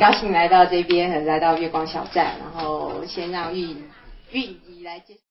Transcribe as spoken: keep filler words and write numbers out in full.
高兴来到这边，来到月光小站，然后先让玉玉姨来介绍。